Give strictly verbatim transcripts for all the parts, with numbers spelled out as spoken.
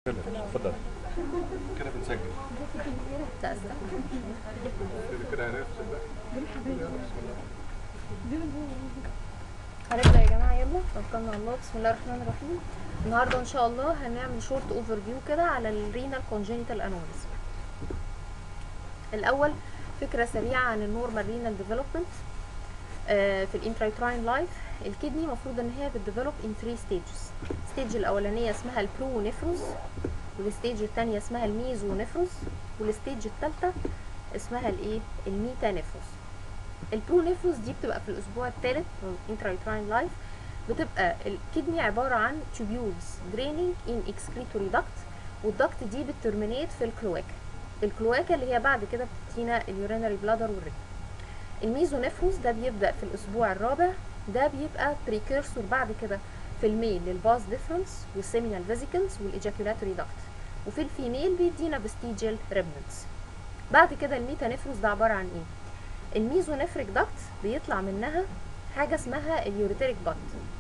اتفضل. كده بنسجل. لا استنى. كده هنفصل بقى. هنبدأ يا جماعة، يلا توكلنا على الله. بسم الله الرحمن الرحيم. النهارده ان شاء الله هنعمل شورت اوفر فيو كده على الرينال كونجينيتال انوريزم. الاول فكرة سريعة عن النورمال رينال ديفلوبمنت في الانترايتراين لايف. الكدني المفروض ان هي بتديفلوب ان ثلاثة ستيجز. الستيج الاولانية اسمها البرونيفروز، والستيج الثانية اسمها الميزونيفروز، والستيج الثالثة اسمها الايه الميتانيفروز. البرونيفروز دي بتبقى في الاسبوع الثالث من انترايتراين لايف. بتبقى الكدني عباره عن tubules draining in excretory duct، والدكت دي بترمينيت في الكلواكا. الكلواكا اللي هي بعد كده بتدينا اليورينري بلادر والريك. الميزونيفروز ده بيبدا في الاسبوع الرابع، ده بيبقى بريكيرسور بعد كده في الميل للباس ديفرنس والسيمينال فيزيكلز والايجاكولاتوري داكت، وفي الفيميل بيدينا فيستيجيال ريمنتس. بعد كده الميتانيفروز ده عباره عن ايه؟ الميزونيفريك داكت بيطلع منها حاجه اسمها اليوريتريك باد.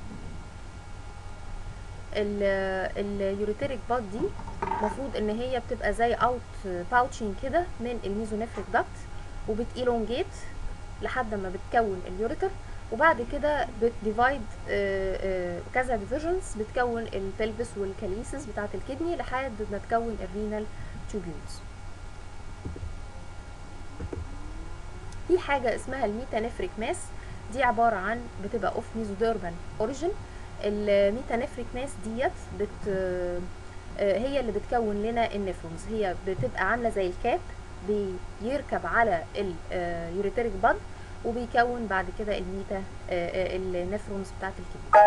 اليوريتريك باد دي المفروض ان هي بتبقى زي اوت باوتشين كده من الميزونيفريك داكت، وبتيلونجيت لحد ما بتكون اليوريتر، وبعد كده بتديفايد كذا ديفيجنز بتكون البلفس والكاليسس بتاعه الكدني لحد ما تكون الرينال تيوبيولز. في حاجه اسمها الميتانيفريك ماس، دي عباره عن بتبقى اوف ميزوديرمال اوريجين. الميتانيفريك ماس ديت بت هي اللي بتكون لنا النفرونز. هي بتبقى عامله زي الكاب، بيركب على اليوريتريك باد وبيكون بعد كده الميتا النفرونز بتاعت الكدني.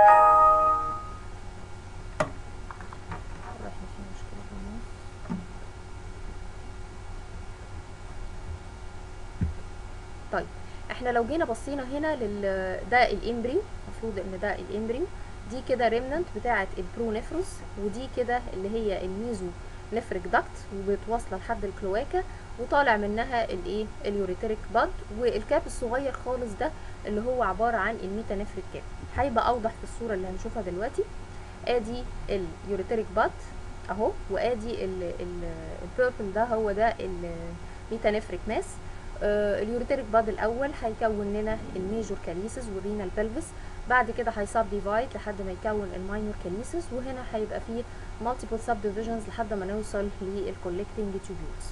طيب احنا لو جينا بصينا هنا لل ده الامبريو، المفروض ان ده الامبريو، دي كده ريمننت بتاعه البرونيفروس، ودي كده اللي هي الميزو نفريك داكت وبتوصل لحد الكلواكا، وطالع منها الايه اليوريتريك باد، والكاب الصغير خالص ده اللي هو عباره عن الميتانيفريك كاب. هيبقى اوضح في الصوره اللي هنشوفها دلوقتي. ادي اليوريتريك باد اهو، وادي البيربل ده هو ده الميتانيفريك ماس. آه اليوريتريك باد الاول هيكون لنا الميجور كاليسس والرينال بلفس، بعد كده هيسب ديفايد لحد ما يكون الماينور كاليسس، وهنا هيبقى فيه مالتيبل سب ديفيجنز لحد ما نوصل للكولكتنج تيوبيولز.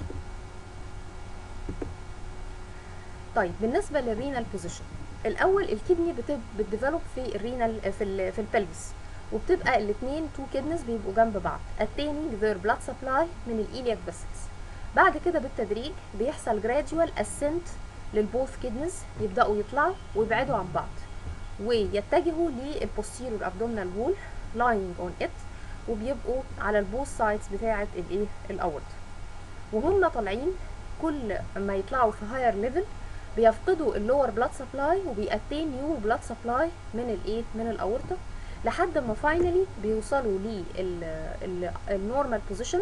طيب بالنسبه للرينال بوزيشن، الاول الكدني بتديفلوب في الرينال في ال في البلفس، وبتبقى الاثنين تو كدنز بيبقوا جنب بعض attaining their blood supply من الإيلياك فيسلز. بعد كده بالتدريج بيحصل gradual ascent للبوث كدنز، يبداوا يطلعوا ويبعدوا عن بعض ويتجهوا للبوستيرور ابدومينال وول lying on it، وبيبقوا على البوث سايدز بتاعه الايه الاورت. وهم طالعين كل ما يطلعوا في هاير ليفل بيفقدوا اللور بلاد سبلاي وبيأتين نيو بلاد سبلاي من الايه من الاورطه، لحد ما فاينلي بيوصلوا للنورمال بوزيشن.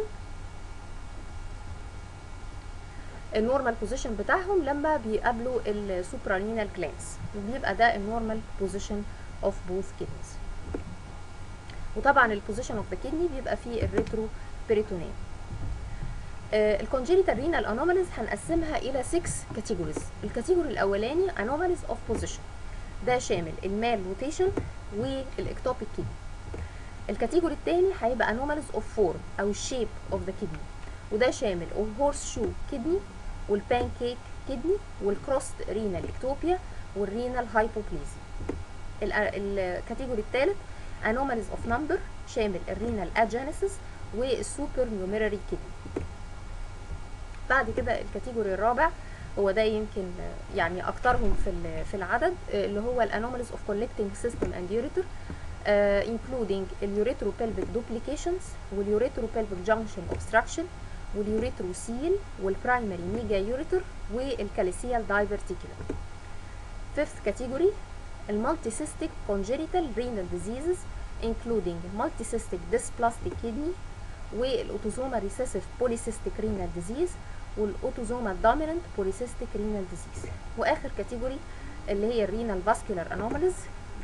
النورمال بوزيشن بتاعهم لما بيقابلوا السوبرانينال جلانس، وبيبقى ده النورمال بوزيشن اوف بوث كيدنيز. وطبعا البوزيشن اوف ذا كيدني بيبقى فيه الريترو بيريتونيوم. الكونجينيتال رينال انوماليز هنقسمها الى ستة كاتيجوريز. الكاتيجوري الاولاني انوماليز اوف بوزيشن، ده شامل المال روتيشن والاكتوبيك كيدني. الكاتيجوري الثاني هيبقى انوماليز اوف فورم او الشيب اوف ذا كيدني، وده شامل الهورس شو كيدني والبانكيك كيدني والكروست رينال اكتوبيا والرينال هايبوبليزيا. الكاتيجوري الثالث انوماليز اوف نمبر، شامل الرينال اجينيسيس والسوبر نيوميراري كيدني. بعد كده الكاتيجوري الرابع هو ده يمكن يعني اكترهم في في العدد، اللي هو الانوماليز اوف كولكتنج سيستم اند يوريتر Uh, including اليوريتروبلفيك duplications واليوريتروبلفيك junction obstruction واليوريتروسيل والبرايمري ميجا يوريتر والكاليسيال دايفرتيكولار. Fifth category المالتيسيستيك congenital renal diseases including multicystic dysplastic kidney والاوتوزوما recessive polycystic renal disease والاوتوزوما dominant polycystic renal disease. واخر كاتيجوري اللي هي الرينال فاسكولار انوماليز،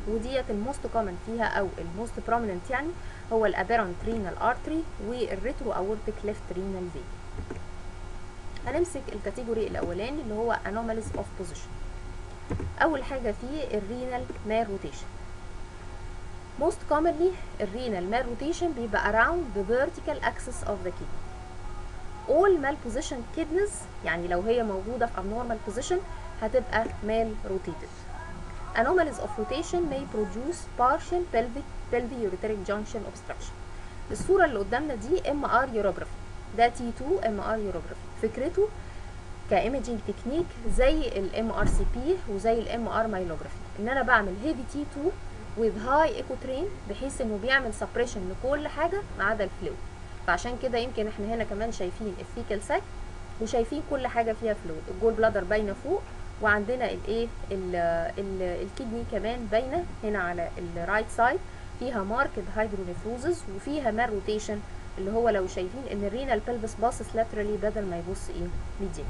وديت الموست كومن فيها او الموست بروميننت يعني هو الابيرنت رينال ارتري والريترو اورتيك ليفت رينال فين. هنمسك الكاتيجوري الاولاني اللي هو anomalies of position. اول حاجه فيه الرينال مال روتيشن. most commonly الرينال مال روتيشن بيبقى around the vertical axis of the kidney. all malpositioned kidneys يعني لو هي موجوده في abnormal position هتبقى mal rotated. anomalies of rotation may produce partial pelvic pelvic-ureteric junction obstruction. الصوره اللي قدامنا دي ام ار يوروجرافي، ده تي تو ام ار يوروجرافي. فكرته كايميجينج تكنيك زي الام ار سي بي وزي الام ار مايلوجرافي، ان انا بعمل هيفي تي تو with high echo train بحيث انه بيعمل سبريشن لكل حاجه ما عدا الفلويد. فعشان كده يمكن احنا هنا كمان شايفين الفيكال ساك وشايفين كل حاجه فيها فلويد، الجول بلادر باينه فوق، وعندنا الايه الكدني كمان باينه هنا على الرايت سايد فيها ماركد هيدرونيفروزز وفيها مال روتيشن، اللي هو لو شايفين ان الرينال بلفس باصص لاترالي بدل ما يبص ايه ميديان.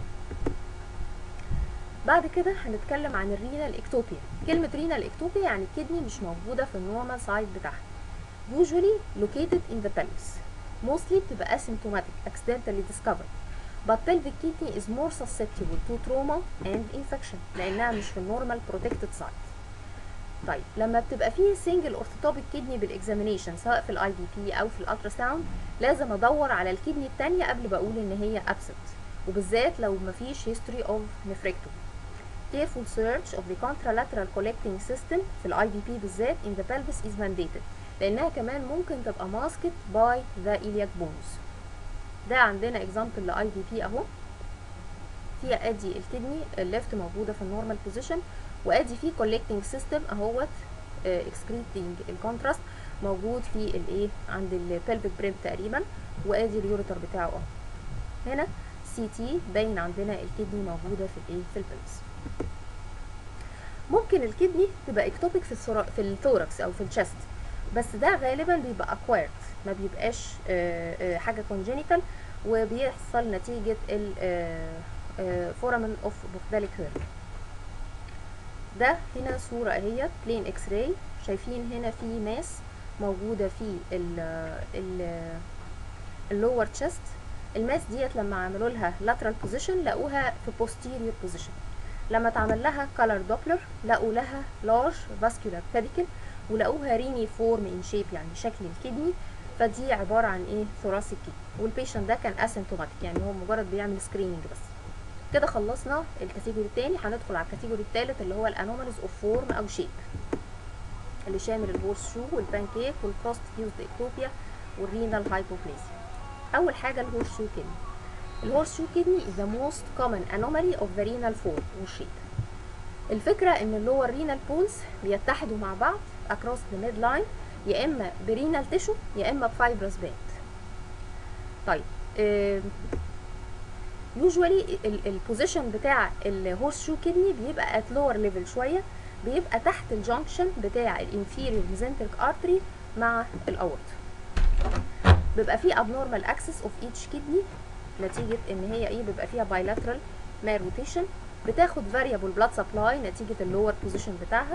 بعد كده هنتكلم عن الرينال اكتوبيا. كلمه رينال اكتوبيا يعني الكدني مش موجوده في النورمال سايد بتاعها. usually located in the pelvis. mostly بتبقى asymptomatic accidentally discovered. but pelvic kidney is more susceptible to trauma and infection لانها مش في النورمال protected side. طيب لما بتبقى فيه سنجل اورثوتوبيك كدني بالاكزامينيشن سواء في الاي بي بي او في الالترا ساوند لازم ادور على الكدني الثانيه قبل بقول ان هي ابسنت، وبالذات لو مفيش history of nephrectomy. careful search of the contralateral collecting system في الاي بي بي بالذات in the pelvis is mandated لانها كمان ممكن تبقى masked by the iliac bones. ده عندنا example لاي بي بي اهو، فيها ادي الكدني الليفت موجوده في النورمال بوزيشن، وادي فيه collecting system اهوت excreting الكونتراست موجود في الايه عند البلفيك بريم تقريبا، وادي اليوريتر بتاعه اهو. هنا سي تي باين عندنا الكدني موجوده في الايه في البلفس. ممكن الكدني تبقى اكتوبيك في الثورا في الثوركس او في الشست، بس ده غالبا بيبقى اكويرد ما بيبقاش حاجه كونجينيتال، وبيحصل نتيجه الفورامين اوف بوفداليك هيرن. ده هنا صوره اهي بلين اكس راي، شايفين هنا في ماس موجوده في ال ال اللور تشست. الماس ديت لما عملوا لها lateral position لقوها في posterior position، لما اتعمل لها color doppler لقوا لها large vascular pedicle ولقوها ريني فورم ان شيب يعني شكل الكدني، فدي عباره عن ايه ثوراسيك كدني، والبيشنت ده كان اسيمتوماتيك يعني هو مجرد بيعمل سكريننج بس. كده خلصنا الكاتيجوري الثاني، هندخل على الكاتيجوري الثالث اللي هو الانوماليز اوف فورم او شيب، اللي شامل الهورس شو والبانكيك والكروست فيوزد اكتوبيا والرينال هايبوبليزيا. اول حاجه الهورس شو كدني. الهورس شو كدني is the most common anomaly of the renal form والشيب. الفكره ان اللور رينال بولز بيتحدوا مع بعض across the midline يا اما برينال تيشو يا اما بفايبرس باند. طيب يوجوالي البوزيشن بتاع الهورس شو كدني بيبقى ات لور ليفل شويه، بيبقى تحت الجنكشن بتاع الانفيريور ميزنتريك ارتري مع الاورت. بيبقى فيه abnormal axis of each kidney نتيجه ان هي ايه بيبقى فيها bilateral mal rotation، بتاخد variable blood supply نتيجه اللور بوزيشن بتاعها.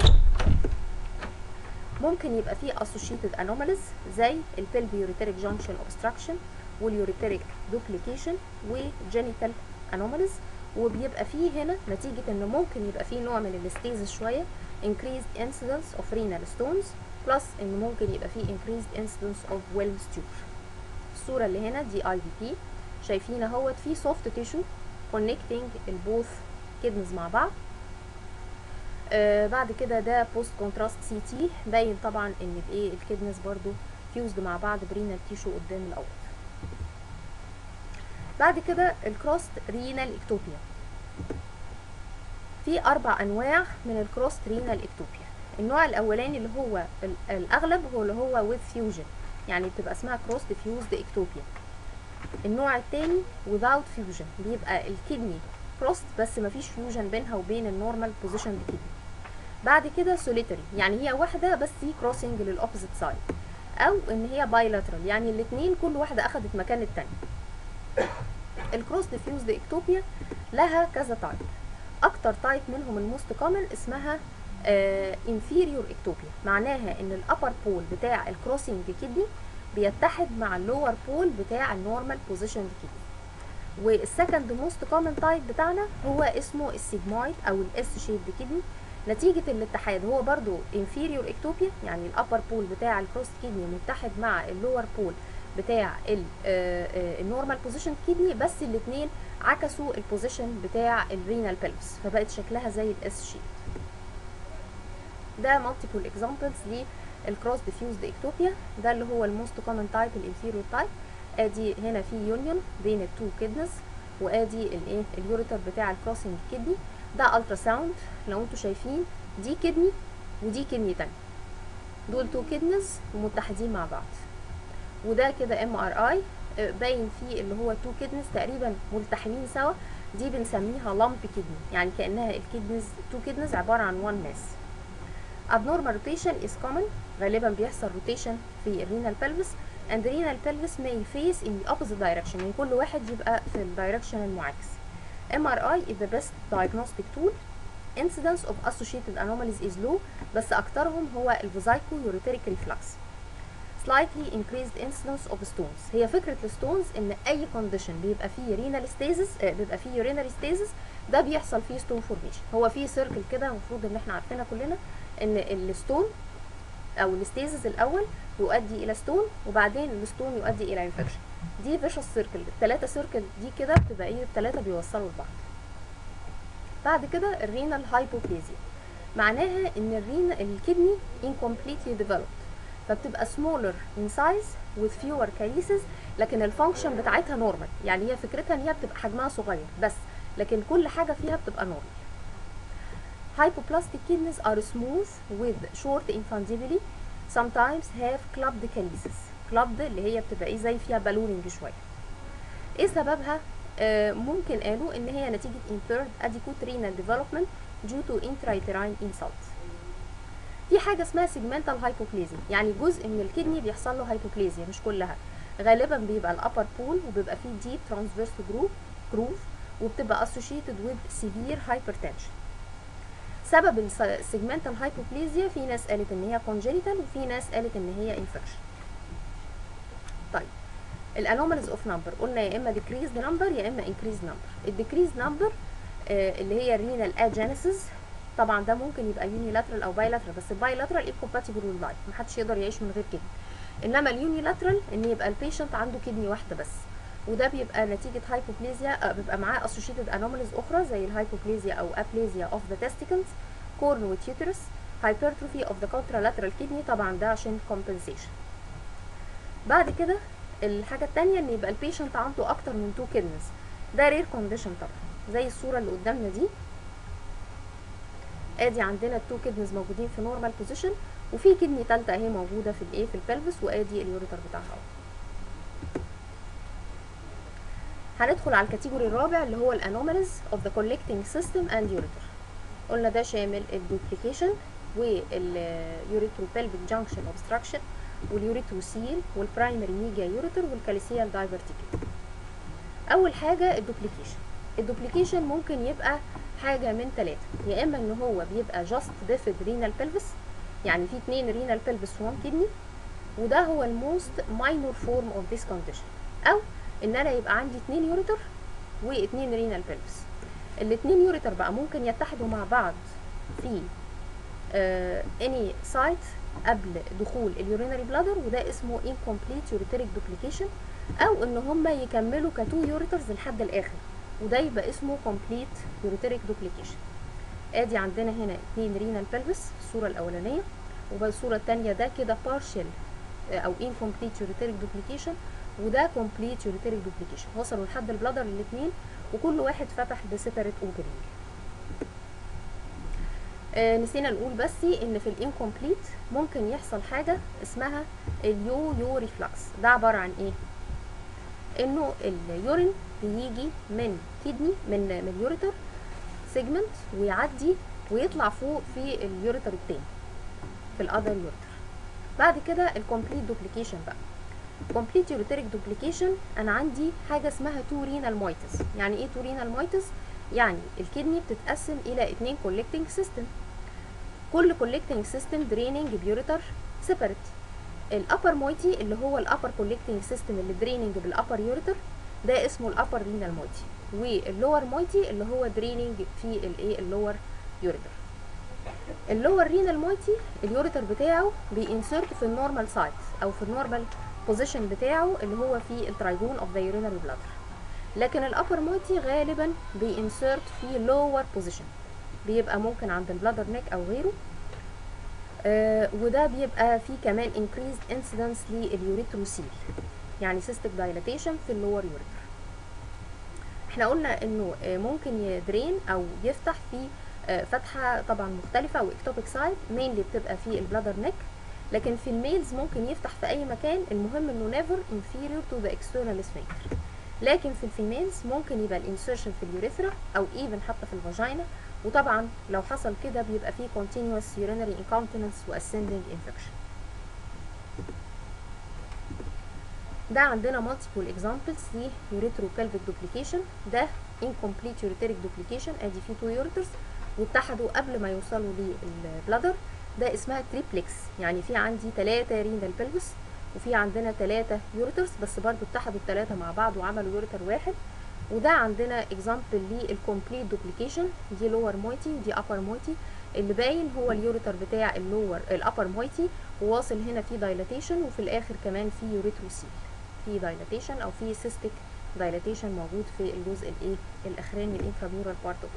ممكن يبقى فيه associated anomalies زي البلفيوريتريك junction obstruction واليوريتريك duplication وجينيتال anomalies، وبيبقى فيه هنا نتيجة ان ممكن يبقى فيه نوع من الاستيزس شوية increased incidence of renal stones plus ان ممكن يبقى فيه increased incidence of Wilms tumor. الصورة اللي هنا دي اي بي بي، شايفين اهوت فيه soft tissue connecting البوث kidneys مع بعض. آه بعد كده ده بوست كونتراست سي تي، باين طبعا ان الايه الكدنس برضو فيوزد مع بعض برينال تيشو قدام الاول. بعد كده الكروست رينال اكتوبيا. في اربع انواع من الكروست رينال اكتوبيا. النوع الاولاني اللي هو الاغلب هو اللي هو ويز فيوجن، يعني بتبقى اسمها كروست فيوزد اكتوبيا. النوع الثاني without فيوجن، بيبقى الكدني كروست بس مفيش فيوجن بينها وبين النورمال بوزيشن الكدني. بعد كده سوليتري، يعني هي واحده بس هي كروسنج للاوبوزيت سايد، او ان هي بايلاترال يعني الاثنين كل واحده اخذت مكان الثانيه. الكروس ديفيوزد اكتوبيا لها كذا تايب، اكتر تايب منهم الموست كومن اسمها آه inferior ectopia معناها ان الابر بول بتاع الكروسنج كدني بيتحد مع اللور بول بتاع النورمال بوزيشن كدني. والسكند موست كومن تايب بتاعنا هو اسمه السيجمويد او الاس شيب كدني. نتيجة الاتحاد هو برضو inferior ectopia، يعني الابر بول بتاع الكروس كدني متحد مع اللور بول بتاع النورمال بوزيشن كدني، بس الاثنين عكسوا البوزيشن بتاع الرينال بلفس فبقت شكلها زي الاس شيب. ده multiple examples للكروس diffused ectopia. ده اللي هو الموست كومن تايب الانفيريور تايب. ادي هنا في يونيون بين التو كيدنز، وادي الايه اليوريتر بتاع الكروسنج كدني. ده الترا ساوند، لو انتوا شايفين دي كدني ودي كدني تاني، دول تو كيدنز ومتحدين مع بعض. وده كده ام ار اي باين فيه اللي هو تو كيدنز تقريبا ملتحمين سوا، دي بنسميها لامب كدني، يعني كانها الكيدنز تو كيدنز عباره عن وان ماس. abnormal rotation is common، غالبا بيحصل روتيشن في الرينال pelvis and the renal pelvis may face in the opposite direction، يعني كل واحد يبقى في الدايركشن المعاكس. إم آر آي is the best diagnostic tool. incidence of associated anomalies is low، بس أكترهم هو الفيزايكو يوريتريك reflux. slightly increased incidence of stones. هي فكرة الستونز إن أي condition بيبقى فيه renal stasis، بيبقى فيه urinary stasis، ده بيحصل فيه stone formation. هو فيه سيركل كده المفروض إن احنا عارفينها كلنا، إن الستون او الستيزز الاول يؤدي الى ستون، وبعدين الستون يؤدي الى انفكشن. دي فيشوس سيركل، الثلاثه سيركل دي كده بتبقى ايه، الثلاثه بيوصلوا لبعض. بعد كده الرينال هايبوبليزيا، معناها ان الرين الكدني incompletely developed، فبتبقى smaller in size with fewer caries، لكن الفانكشن بتاعتها نورمال، يعني هي فكرتها ان هي بتبقى حجمها صغير بس، لكن كل حاجه فيها بتبقى نورمال. Hypoplastic kidneys are smooth with short infundibuli، sometimes have clubbed calyces. clubbed اللي هي بتبقى ايه زي فيها بالوننج شويه. ايه سببها؟ آه ممكن قالوا ان هي نتيجه impaired adequate renal development due to intrauterine insult. في حاجه اسمها segmental hypoplasia، يعني جزء من الكدني بيحصل له hypoplasia مش كلها، غالبا بيبقى الابر بول وبيبقى فيه deep transverse groove groove وبتبقى associated with severe hypertension. سبب السيجمنتال هايبوبليزيا في ناس قالت ان هي كونجينيتال وفي ناس قالت ان هي انفكشن. طيب الانوماليز اوف نمبر قلنا يا اما ديكريز نمبر يا اما انكريز نمبر. الديكريز نمبر آه اللي هي الرينال اجينيسيس، طبعا ده ممكن يبقى يونيلاترال او بايلاترال، بس البايلاترال انكومباتيبل وذ لايف، محدش يقدر يعيش من غير كدني. انما اليونيلاترال ان يبقى البيشنت عنده كدني واحده بس، وده بيبقى نتيجه هايبوبليزيا، بيبقى معاه اسوشيتد انوماليز اخرى زي الهايبوبليزيا او ابليزيا اوف ذا تستيكلز، كورن وتيوترس، hypertrophy of the contralateral kidney، طبعا ده عشان compensation. بعد كده الحاجه الثانيه ان يبقى البيشنت عنده اكتر من تو كيدنز، ده رير كونديشن طبعا، زي الصوره اللي قدامنا دي. ادي عندنا التو كيدنز موجودين في نورمال بوزيشن، وفي كدني ثالثه اهي موجوده في الايه في البلفس، وادي اليوريتر بتاعها. هندخل على الكاتيجوري الرابع اللي هو الانوماليز اوف ذا collecting system and ureter. قلنا ده شامل الدوبليكيشن واليوريترو pelvic junction obstruction واليوريتروسيل والبرايمري ميجا يوريتر والكاليسيال دايفرتيكل. اول حاجه الدوبليكيشن. الدوبليكيشن ممكن يبقى حاجه من ثلاثه، يا اما ان هو بيبقى just bifid renal pelvis، يعني في اتنين renal pelvis وان كدني، وده هو الموست ماينور فورم اوف ذيس كونديشن، او ان انا يبقى عندي اتنين يوريتر واتنين renal pelvis. الاتنين يوريتر بقى ممكن يتحدوا مع بعض في اني uh, سايت قبل دخول اليورينري بلادر، وده اسمه incomplete ureteric duplication، او ان هما يكملوا كتو يوريترز لحد الاخر، وده يبقى اسمه complete ureteric duplication. ادي عندنا هنا اتنين renal pelvis في الصوره الاولانيه، وبالصوره الثانيه ده كده partial او incomplete ureteric duplication، وده complete ureteric duplication. وصلوا لحد البلادر الاثنين وكل واحد فتح بسيبريت اوبننج. آه نسينا نقول بس ان في الانكمبليت ممكن يحصل حاجه اسمها اليو يو ريفلكس. ده عباره عن ايه؟ انه اليورين بيجي من كدني من من اليوريتر سيجمنت ويعدي ويطلع فوق في اليوريتر التاني في الاذر يوريتر. بعد كده الكومبليت دوبليكيشن بقى. complete ureteric duplication انا عندي حاجه اسمها تو رينال مايتس. يعني ايه تو رينال مايتس؟ يعني الكدني بتتقسم الى اتنين collecting system. كل collecting system draining بيوريتر separate. الابر مويتي اللي هو الابر collecting system اللي draining بالابر يوريتر ده اسمه الابر رينال مويتي، واللور مويتي اللي هو draining في الايه اللور يوريتر. اللور رينال مويتي اليوريتر بتاعه بينسرت في النورمال سايت او في النورمال بوزيشن بتاعه اللي هو في الترايجون اوف ذا يورينري بلادر، لكن الابر مويتي غالبا بينسرت في لور بوزيشن، بيبقى ممكن عند البلادر نيك او غيره. آه وده بيبقى فيه كمان increased incidence لليوريتروسيل، يعني cystic dilatation في اللور يوريتر. احنا قلنا انه آه ممكن يدرين او يفتح في آه فتحه طبعا مختلفه او اكتوبيك سايت، مينلي بتبقى في البلادر نيك، لكن في الميلز ممكن يفتح في اي مكان، المهم انه never inferior to the external sphincter. لكن في الفيميلز ممكن يبقى الانسيرشن في اليوريثرا او ايفن حتى في الفاجينا، وطبعا لو حصل كده بيبقى فيه continuous urinary incontinence و ascending infection. ده عندنا multiple examples ل uretropelvic duplication. ده incomplete ureteric duplication، ادي فيه two ureters واتحدوا قبل ما يوصلوا للبلادر، ده اسمها تريبلكس، يعني في عندي ثلاثة رينال بلفس وفي عندنا ثلاثة يوريترز بس برضو اتحدوا الثلاثة مع بعض وعملوا يوريتر واحد. وده عندنا اكزامبل للكومبليت دوبليكيشن، دي لور مويتي ودي ابر مويتي، اللي باين هو اليوريتر بتاع اللور الابر مويتي وواصل هنا في دايلاتيشن، وفي الاخر كمان في يوريتروسيل، في دايلاتيشن او في سيستيك دايلاتيشن موجود في الجزء الايه الاخراني من الانتراميورال بارت اوف.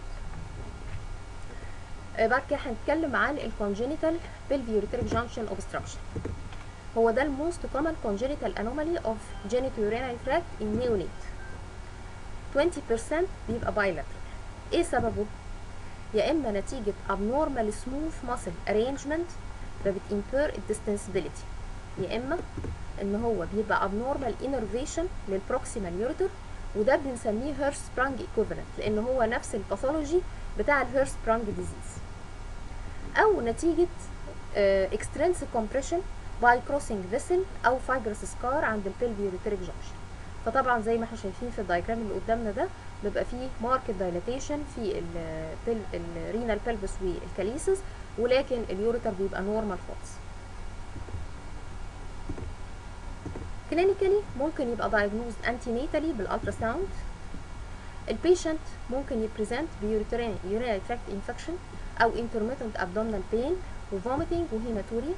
بعد كده هنتكلم عن الكونجينيتال بلفيوريتريك جانكشن اوبستراكشن. هو ده الموست كومن congenital anomaly of genitourinary tract in neonate. عشرين بالمية بيبقى bilateral. ايه سببه؟ يا اما نتيجة abnormal smooth muscle arrangement ده بتimpair distensibility، يا اما ان هو بيبقى abnormal innervation للبروكسيمال يوريتر، وده بنسميه هيرسبرانج equivalent لان هو نفس الباثولوجي بتاع الهيرسبرانج ديزيز، او نتيجة uh, extrinsic compression by crossing vessel او fibrous scar عند البلفيوريتريك جانكشن. فطبعا زي ما احنا شايفين في الدايجرام اللي قدامنا ده بيبقى فيه ماركت دايلاتيشن في الرينال بلفس والكاليسز، ولكن اليوريتر بيبقى نورمال خالص. كلينيكالي ممكن يبقى diagnosed antenatally بالالتراساوند. البيشنت ممكن يبريزنت بيوريترين urinary tract infection او intermittent abdominal pain وvomiting وهيماتوريا.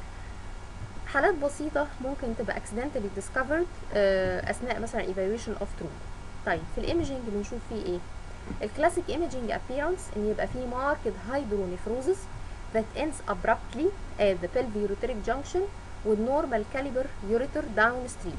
حالات بسيطة ممكن تبقى accidentally discovered أثناء مثلا evaluation of trauma. طيب في الايميجينج بنشوف فيه ايه؟ الكلاسيك ايميجينج appearance ان يبقى فيه marked hydronephrosis that ends abruptly at the pelvic junction with normal caliber ureter downstream.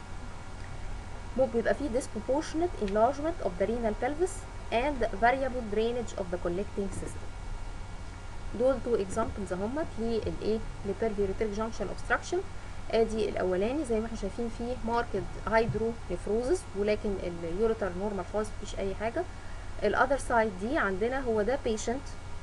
ممكن يبقى فيه disproportionate enlargement of the renal pelvis and variable drainage of the collecting system. دول تو اكزامبلز اهمت للايه للبلفيوريتريك جانكشن اوبستراكشن. ادي الاولاني زي ما احنا شايفين فيه ماركد هايدرو نيفروزس ولكن اليوريتر نورمال خالص مفيش اي حاجه. الاذر سايد دي عندنا هو ده بيشنت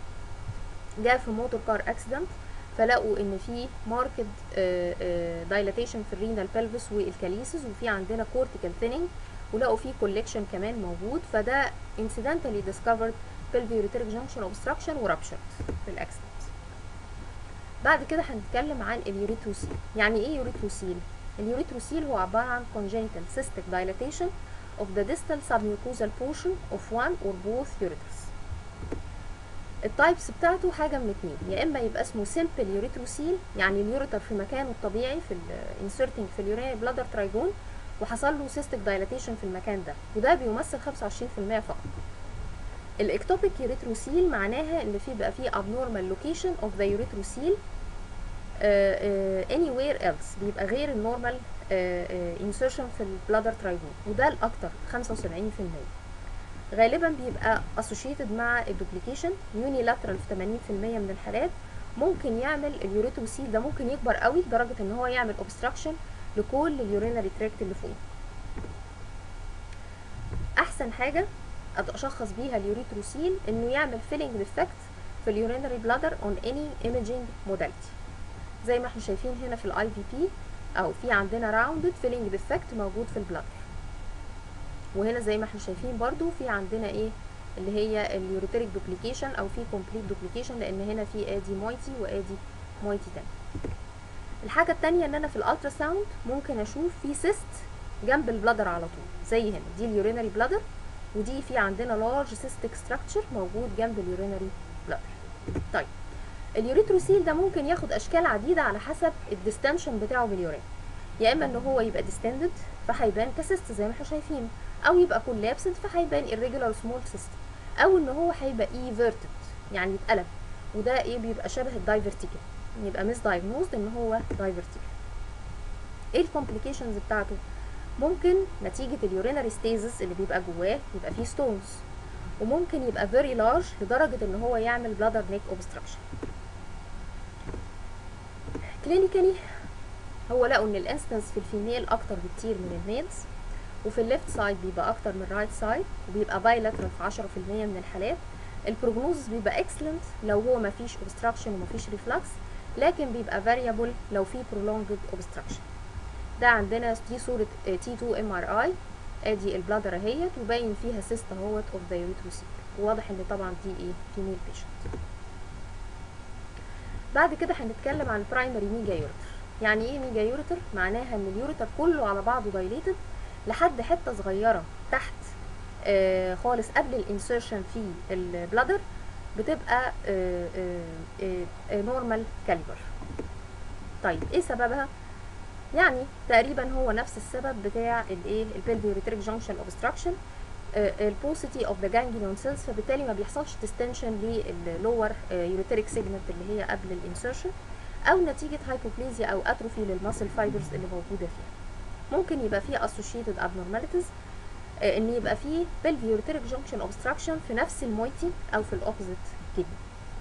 جاء في موتور كار اكسيدنت، فلقوا ان في ماركد دايلاتيشن في الرينال بلفس والكاليسز، وفي عندنا كورتيكال ثيننج، ولقوا فيه كولكشن كمان موجود، فده انسيدنتالي ديسكفرد pelvic junction obstruction ورابشر في الاكسيدنت. بعد كده هنتكلم عن اليوريتروسيل. يعني ايه يوريتروسيل؟ اليوريتروسيل هو عبارة عن congenital cystic dilatation of the distal submucosal portion of one or both ureters. التايبس بتاعته حاجة من اتنين، يا اما يبقى اسمه simple يوريتروسيل يعني اليوريتر في مكانه الطبيعي في inserting في اليورينري بلادر ترايجون وحصل له cystic dilatation في المكان ده، وده بيمثل خمسة وعشرين بالمية فقط. الاكتوبيك يوريتروسيل معناها ان في بقى فيه abnormal location of the urethrocoel uh, uh, anywhere else، بيبقى غير النورمال uh, uh, insertion في البلادر ترايجون، وده الاكتر خمسة وسبعين بالمية. غالبا بيبقى associated مع الدوبليكيشن unilateral في ثمانين بالمية من الحالات. ممكن يعمل اليوريتروسيل ده ممكن يكبر قوي لدرجه ان هو يعمل obstruction لكل اليورينري تراكت اللي فوق. احسن حاجه اشخص بيها اليوريتروسيل انه يعمل فيلينج ديفكت في اليورينري بلادر اون اني ايميجينج موداليتي، زي ما احنا شايفين هنا في الاي في بي، او في عندنا راوندد فيلينج ديفكت موجود في البلادر، وهنا زي ما احنا شايفين برضو في عندنا ايه اللي هي اليوريتريك دوبليكيشن او في كومبليت دوبليكيشن، لان هنا في ادي مويتي وادي مويتي تاني. الحاجه التانية ان انا في الالترا ساوند ممكن اشوف في سيست جنب البلادر على طول، زي هنا دي اليورينري بلادر، ودي في عندنا لارج سيستيك ستراكشر موجود جنب اليورينري بلادر. طيب اليوريتروسيل ده ممكن ياخد اشكال عديده على حسب الديستنشن بتاعه باليورين، يا اما ان هو يبقى ديستندد فهيبان كسيست زي ما احنا شايفين، او يبقى كولابسد فهيبان irregular small cyst، او ان هو هيبقى ايفيرتد يعني يتقلب، وده ايه بيبقى شبه الدايفرتيكال، يبقى مس دايجنوزد ان هو دايفرتيكال. ايه الكومبليكيشنز بتاعته؟ ممكن نتيجه اليورينري ستيزس اللي بيبقى جواه يبقى فيه ستونز، وممكن يبقى very large لدرجه ان هو يعمل bladder neck obstruction. كلينيكالي هو لقوا ان الانستنس في الفيميل اكتر بكتير من الميلز، وفي الليفت سايد بيبقى اكتر من الرايت سايد، وبيبقى بايلاترال في عشرة في المية من الحالات. البروجنوزس بيبقى اكسلنت لو هو مفيش اوبستراكشن ومفيش ريفلكس، لكن بيبقى فاريبل لو في prolonged اوبستراكشن. ده عندنا دي صوره تي تو ام ار اي، ادي البلادر اهيت وباين فيها سيست اهوت اوف ذا يوريتروسيل، وواضح ان طبعا دي ايه فيميل بيشنت. بعد كده هنتكلم عن برايمري ميجا يوريتر. يعني ايه ميجا يوريتر؟ معناها ان اليوريتر كله على بعضه دايليتد لحد حته صغيره تحت آه خالص قبل الانسيرشن في البلادر، بتبقى نورمال كاليبر. طيب ايه سببها؟ يعني تقريبا هو نفس السبب بتاع الايه البلفيوريتريك جانكشن اوبستراكشن، البوسيتي اوف ذا جانجليون سيلز، فبالتالي ما بيحصلش ديستنشن لللور يوريتريك سيجمنت اللي هي قبل الانسيرشن، او نتيجه هايبوبليزيا او اتروفي للماسل فايبرز اللي موجوده فيها. ممكن يبقى فيه associated abnormalities، ان يبقى فيه pelvic junction obstruction في نفس المويتي او في الاوبوزيت كدني.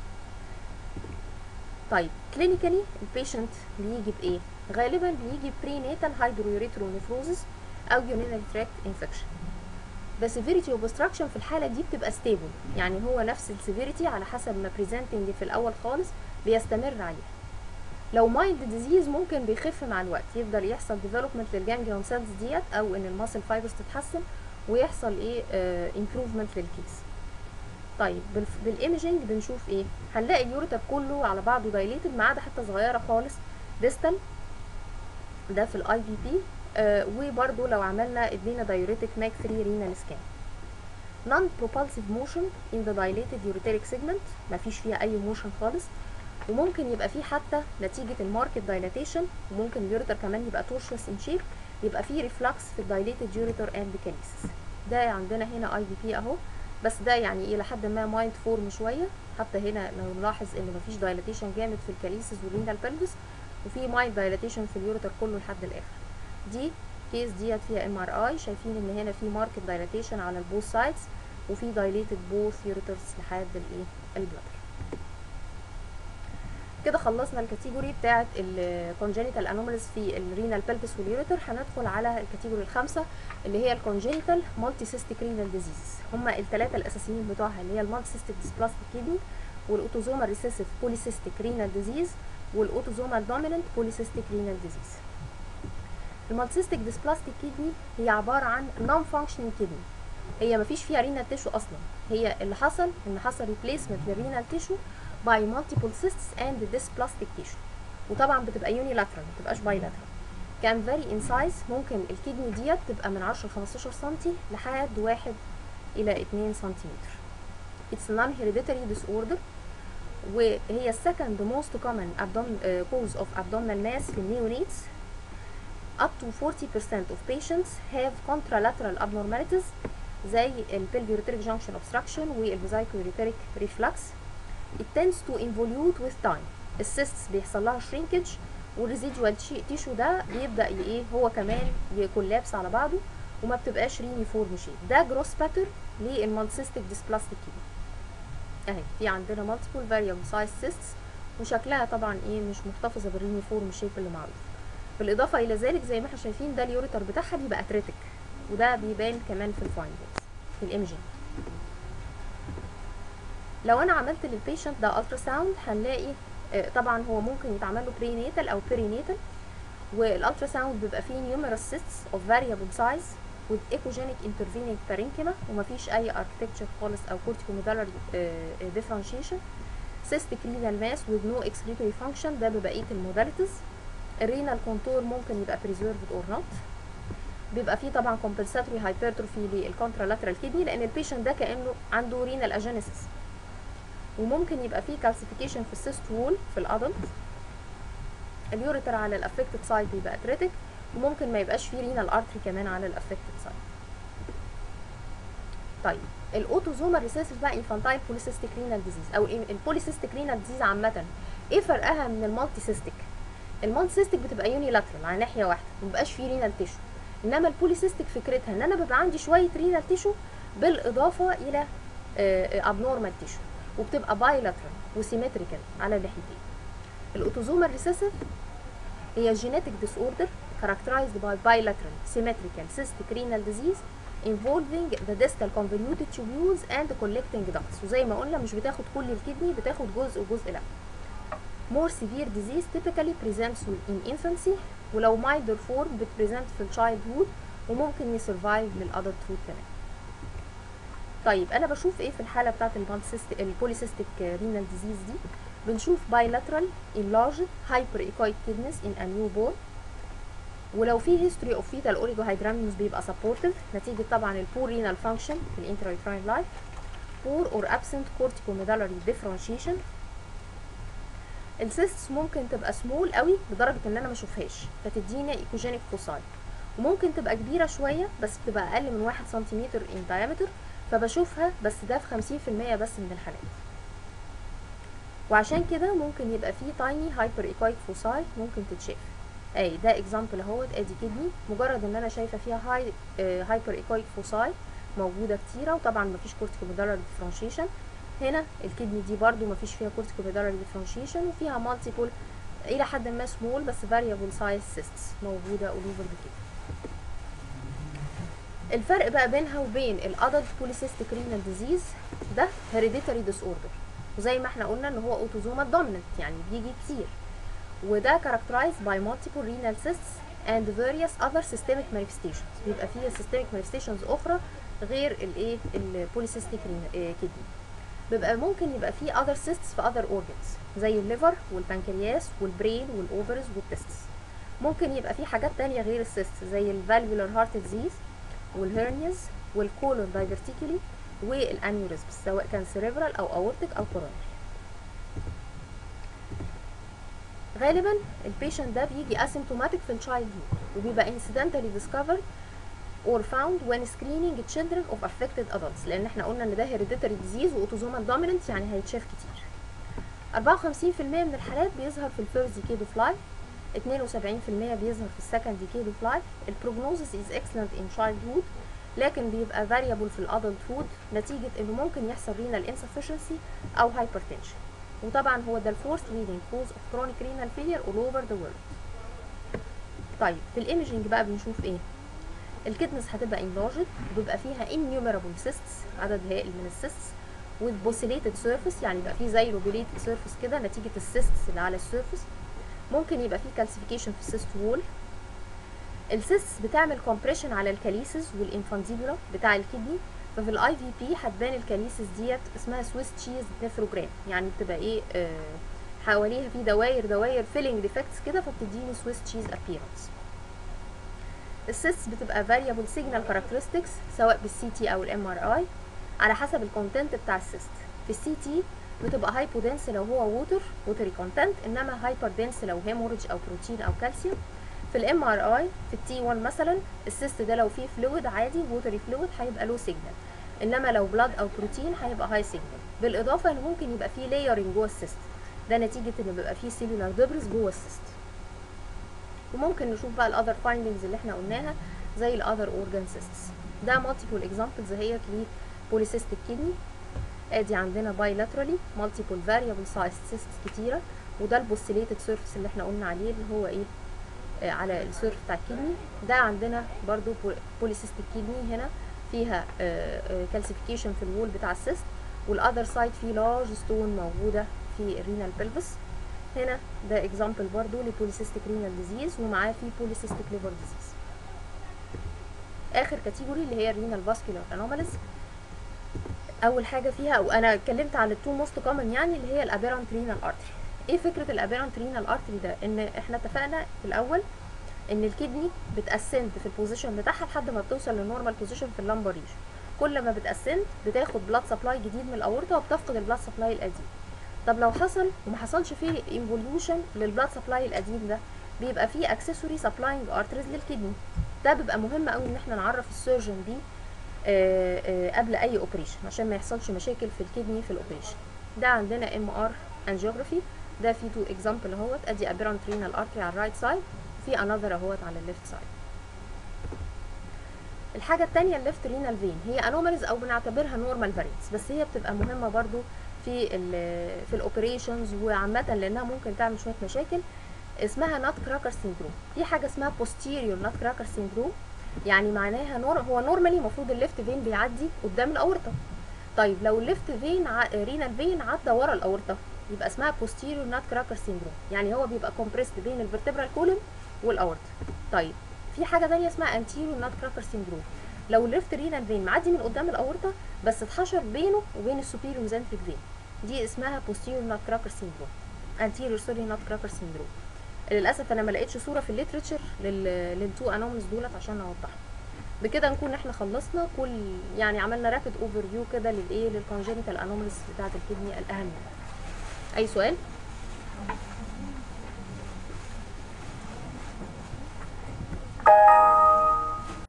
طيب كلينيكالي البيشنت بيجي بايه؟ غالبا بيجي prenatal hydrourethronephroses او urinary tract infection. the severity of obstruction في الحاله دي بتبقى stable، يعني هو نفس السيفيريتي على حسب ما presenting في الاول خالص بيستمر عليها. لو مايلد ديزيز ممكن بيخف مع الوقت، يفضل يحصل ديفلوبمنت للجانجليون سيلز ديت، او ان الماسل فايبرز تتحسن ويحصل ايه امبروفمنت uh, للكيس. طيب بالايمجنج بنشوف ايه؟ هنلاقي اليوريتر كله على بعضه دايليتد ما عدا حته صغيره خالص ديستال، ده في الاي بي بي. آه وبرده لو عملنا ادينا دايوريتك ماك ثري رينال سكان. نون بروبالسيف موشن ان ذا دايليتد يوريتريك سيجمنت، مفيش فيها اي موشن خالص، وممكن يبقى فيه حتى نتيجه الماركت دايلاتيشن، وممكن اليوريتر كمان يبقى تورشوس ان شيب، يبقى فيه ريفلكس في الدايليتد يوريتر اند كاليسيس. ده عندنا هنا اي بي بي اهو، بس ده يعني الى حد ما مايند فورم شويه. حتى هنا لو نلاحظ ان مفيش دايلاتيشن جامد في الكاليسيس والرينال بلفس، وفي مايند دايلاتيشن في اليوريتر كله لحد الاخر. دي كيس ديت فيها ام ار اي، شايفين ان هنا في ماركت دايلاتيشن على البوث سايدز، وفي دايليتد بوث يوريترز لحد الايه البلادر. كده خلصنا الكاتيجوري بتاعت الكونجينيتال انوماليز في الرينال بلفس واليوريتر. هندخل على الكاتيجوري الخامسه اللي هي الكونجينيتال مالتي سيستيك رينال ديزيز. هما الثلاثه الاساسيين بتوعها اللي هي المالتي سيستيك ديسبلاستيك كيدني، والاوتوزومال ريسيسيف بوليسيستيك رينال ديزيز، والاوتوزومال دوميننت بوليسيستيك رينال ديزيز. المالتيستيك ديسبلاستيك كيدني هي عباره عن نون فانكشنينج كيدني، هي مفيش فيها رينال تيشو اصلا، هي اللي حصل ان حصل ريبليسمنت للرينال تيشو باي مالتيبل سيستس اند ديسبلاستيك تيشو، وطبعا بتبقى يونيلاترال ما بتبقاش بايلاترال. كان فيري ان سايز، ممكن الكيدني ديت تبقى من عشرة ل خمستاشر سنتي لحد واحد الى اتنين سنتيمتر. It's non hereditary disorder، وهي second most common cause of abdominal mass في النيونيتس. up to forty percent of patients have contralateral abnormalities زي البلفيوريتريك junction obstruction والفيزايكويوريتريك reflux. It tends to involute with time. السيستس بيحصل لها shrinkage، والريزيدوال تيشو ده بيبدأ ايه هو كمان يكولابس على بعضه، وما بتبقاش رينيفورم شيب. ده جروس باترن للمالتيستيك ديسبلاستيك كيدني. اهي في عندنا مالتيبل فاريبل سايز سيستس، وشكلها طبعا ايه مش محتفظه بالرينيفورم شيب اللي معروف. بالاضافه الى ذلك زي ما احنا شايفين ده اليوريتر بتاعها بيبقى اتريتيك، وده بيبان كمان في الفايندنجز في الايمجنج. لو انا عملت للبيشنت ده الترا ساوند هنلاقي آه طبعا هو ممكن يتعمل له برينيتال او بيرينيتال، والالترا ساوند بيبقى فيه numerous cysts of variable size with echogenic intervening parenchyma ومفيش اي architecture خالص او corticomedullary uh, differentiation. cystic renal mass with no excretory function ده ببقيه الموداليتيز. الرينال كونتور ممكن يبقى preserved or not. بيبقى فيه طبعا compensatory hypertrophy للcontralateral kidney لان البيشنت ده كانه عنده renal agenesis. وممكن يبقى فيه calcification في السيست وول في الادلت. اليوريتر على الافكتد سايد بيبقى اتريتك، وممكن ما يبقاش فيه رينال ارتري كمان على الافكتد سايد. طيب الاوتوزومال ريسيسيف بقى انفانتايل بوليسيستيك رينال ديزيز او البوليسيستيك رينال ديزيز عامه، ايه فرقها من المالتي سيستيك؟ المالتي سيستيك بتبقى يوني لاترال على ناحيه واحده مبقاش فيه رينال تيشو، انما البوليسيستيك فكرتها ان انا بيبقى عندي شويه رينال تيشو بالاضافه الى ابنورمال تيشو، وبتبقى بايلاترال وسيمتريكال على الناحيتين. الاوتوزومال ريسيسيف هي جينيتك ديس اوردر characterized by bilateral symmetrical cystic renal disease involving the distal convoluted tubules and collecting ducts. وزي ما قلنا مش بتاخد كل الكدني، بتاخد جزء وجزء لا. more severe disease typically presents in infancy، ولو milder form بتpresent في childhood وممكن يسرفايف للادلتhood كمان. طيب انا بشوف ايه في الحاله بتاعت البوليسيستيك رينال ديزيز دي؟ بنشوف bilateral enlarged hyperechoic kidneys in a newborn، ولو في history of fetal oligohydramnios بيبقى supportive نتيجة طبعا ال poor renal function في ال intrauterine life. poor or absent corticomedullary differentiation. السيستس ممكن تبقى small قوي لدرجة ان انا ما اشوفهاش فتدينا echogenic foci، وممكن تبقى كبيرة شوية بس بتبقى اقل من واحد سنتيمتر in diameter فبشوفها، بس ده في خمسين في المية بس من الحالات. وعشان كده ممكن يبقى فيه tiny hyperechoic foci ممكن تتشاف. اي ده اكزامبل اهوت، ادي كدني مجرد ان انا شايفه فيها هاي هايبر ايكويك فوساي موجوده كتيره، وطبعا مفيش كورتيكوميدالري ديفرنشيشن. هنا الكدني دي برضو مفيش فيها كورتيكوميدالري ديفرنشيشن، وفيها مالتيبل الى حد ما سمول بس فاريبل سايز سيستس موجوده اول اوفر كده. الفرق بقى بينها وبين الادلت بوليسيستيك رينال ديزيز ده هيريديتاري ديس اوردر، وزي ما احنا قلنا ان هو اوتوزومال دوميننت يعني بيجي كتير، وده characterized by multiple renal cysts and various other systemic manifestations. بيبقى فيه systemic manifestations اخرى غير الايه البوليسيستيك كدني. بيبقى ممكن يبقى فيه other cysts في other organs زي الليفر والبنكرياس والبرين والاوفرز والتستس. ممكن يبقى فيه حاجات تانية غير السيست زي الفالفولار هارت ديزيز والهيرنياز والكولون دايفرتيكولي والانيوريزم سواء كان سيريبرال او اورتيك او كورونري. غالبا البيشنت ده بيجي اسيمتوماتيك في الشايلد هود، وبيبقى incidentally discovered or found when screening children of affected adults، لان احنا قلنا ان ده hereditary disease واوتوزومال dominant يعني هيتشاف كتير. أربعة وخمسين في المية من الحالات بيظهر في الفيرست ديكيد اوف لايف، اتنين وسبعين في المية بيظهر في السكند ديكيد اوف لايف. البروجنوزس از اكسلنت ان childhood لكن بيبقى variable في الادلتهود نتيجه انه ممكن يحصل renal insufficiency او hypertension، وطبعا هو ده الفورست ليدنج كوز اوف كرونيك رينال فيلير اول اوفر ذا وورلد. طيب في الايمجنج بقى بنشوف ايه؟ الكدنس هتبقى انلارجد وبيبقى فيها innumerable cysts عدد هائل من السيستس with bosselated surface يعني يبقى فيه زي lobulated surface كده نتيجه السيستس اللي على السيرفس. ممكن يبقى فيه calcification في السيست وول. السيستس بتعمل compression على الكاليسز والانفانزيبولا بتاع الكدني، ففي الاي في بي هتبان الكاليسيس ديت اسمها سويس تشيز نيفروجرام، يعني بتبقى ايه آه حواليها في دواير دواير فيلينج ديفكتس كده فبتديني سويس تشيز ابييرنس. السيستس بتبقى فاريبل سيجنال كاركترستكس سواء بالسي تي او الام ار اي على حسب الكونتنت بتاع السيست. في السي تي بتبقى هايبودنس لو هو ووتر ووتري كونتنت، انما هايبر دنس لو هيموريدج او بروتين او كالسيوم. في الام ار اي في التي واحد مثلا السيست ده لو فيه فلويد عادي ووتري فلويد هيبقى له سيجنال، انما لو بلاد او بروتين هيبقى هاي سيجنال. بالاضافه ان ممكن يبقى فيه لايرنج جوه السيست، ده نتيجه ان بيبقى فيه سيلولار دبرز جوه السيست. وممكن نشوف بقى الاذر فايندنجز اللي احنا قلناها زي الاذر اورجان سيستس. ده مالتيبل اكزامبلز اهيت لبوليسيستيك كدني. ادي عندنا بايلاترالي مالتيبل فاريبل سايز سيستس كتيره، وده البوستيليتد سيرفيس اللي احنا قلنا عليه اللي هو ايه آه على السيرف بتاع الكدني. ده عندنا برضو بوليسيستيك كدني هنا فيها كالسيفيكيشن في الوول بتاع السيست، والاذر سايد فيه لارج ستون موجوده في الرينال بلفس. هنا ده اكزامبل برضو لبوليسيستيك رينال ديزيز ومعاه فيه بوليسيستيك ليفر ديزيز. اخر كاتيجوري اللي هي الرينال فاسكولار انوماليز. اول حاجه فيها، او انا اتكلمت على التو موست كومن يعني، اللي هي الابيرنت رينال ارتري. ايه فكره الابيرنت رينال ارتري ده؟ ان احنا اتفقنا في الاول ان الكدني بتاسنت في البوزيشن بتاعها لحد ما بتوصل للنورمال بوزيشن في اللامبر ريجن. كل ما بتاسنت بتاخد بلاد سبلاي جديد من الاورطه وبتفقد البلاد سبلاي القديم. طب لو حصل وما حصلش فيه انفوليوشن للبلاد سبلاي القديم ده، بيبقى فيه اكسسوري سبلاينج ارتريز للكدني. ده بيبقى مهم قوي ان احنا نعرف السيرجن بيه آآ آآ قبل اي اوبريشن عشان ما يحصلش مشاكل في الكدني في الاوبريشن. ده عندنا ام ار انجيوجرافي، ده في تو اكزامبل اهوت، ادي ابيرنت رينال ارتري على الرايت سايد، في انذر اهوت على الليفت سايد. الحاجه الثانيه الليفت رينال فين، هي انوماليز او بنعتبرها نورمال فارينتس، بس هي بتبقى مهمه برضو في ال في الاوبريشنز وعامه لانها ممكن تعمل شويه مشاكل. اسمها نوت كراكر سيندروم. في حاجه اسمها posterior نوت كراكر سيندروم، يعني معناها نور هو نورمالي المفروض الليفت فين بيعدي قدام الاورطه. طيب لو الليفت فين ع... رينال فين عدى ورا الاورطه يبقى اسمها posterior نوت كراكر سيندروم، يعني هو بيبقى كومبريست بين الفرتبرال كولوم والاورطه. طيب في حاجه ثانيه اسمها anterior نوت كراكر سيندروم، لو الليفت رينال فين معدي من قدام الاورطه بس اتحشر بينه وبين السوبيريور ميزنتريك فين، دي اسمها posterior نوت كراكر سيندروم، anterior سوري نوت كراكر سيندروم. للاسف انا ما لقيتش صوره في الليترشر للتو انوماليز دولت عشان اوضحهم. بكده نكون احنا خلصنا كل يعني عملنا رابid اوفر فيو كده للايه للكونجنتال انوماليز بتاعه الكدني الاهم. اي سؤال؟